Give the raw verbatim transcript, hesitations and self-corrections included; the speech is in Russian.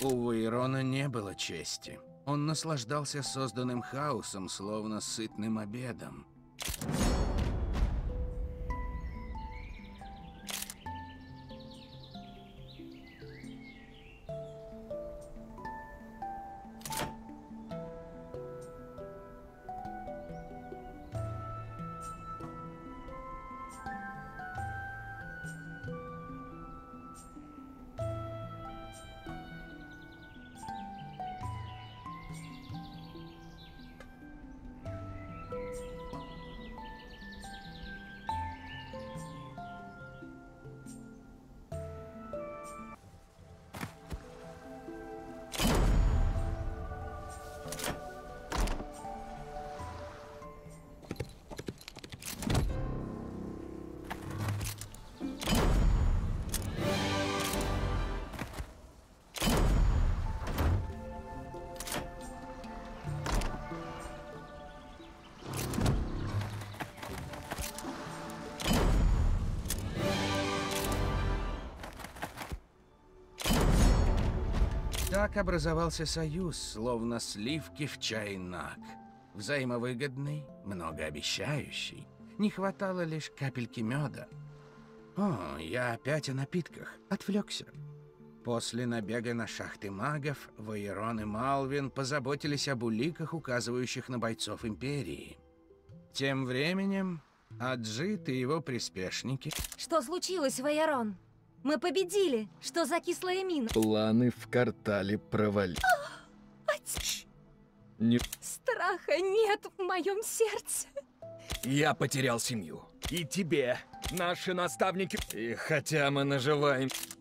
У Вейрона не было чести. Он наслаждался созданным хаосом, словно сытным обедом. Так образовался союз, словно сливки в чайнак. Взаимовыгодный, многообещающий. Не хватало лишь капельки меда. О, я опять о напитках. Отвлекся. После набега на шахты магов, Вейрон и Малвин позаботились об уликах, указывающих на бойцов Империи. Тем временем, Аджит и его приспешники... Что случилось, Вейрон? Мы победили! Что за кислая мина? Планы в квартале провалились. Отец! Не... Страха нет в моем сердце. Я потерял семью. И тебе, наши наставники. И хотя мы наживаем...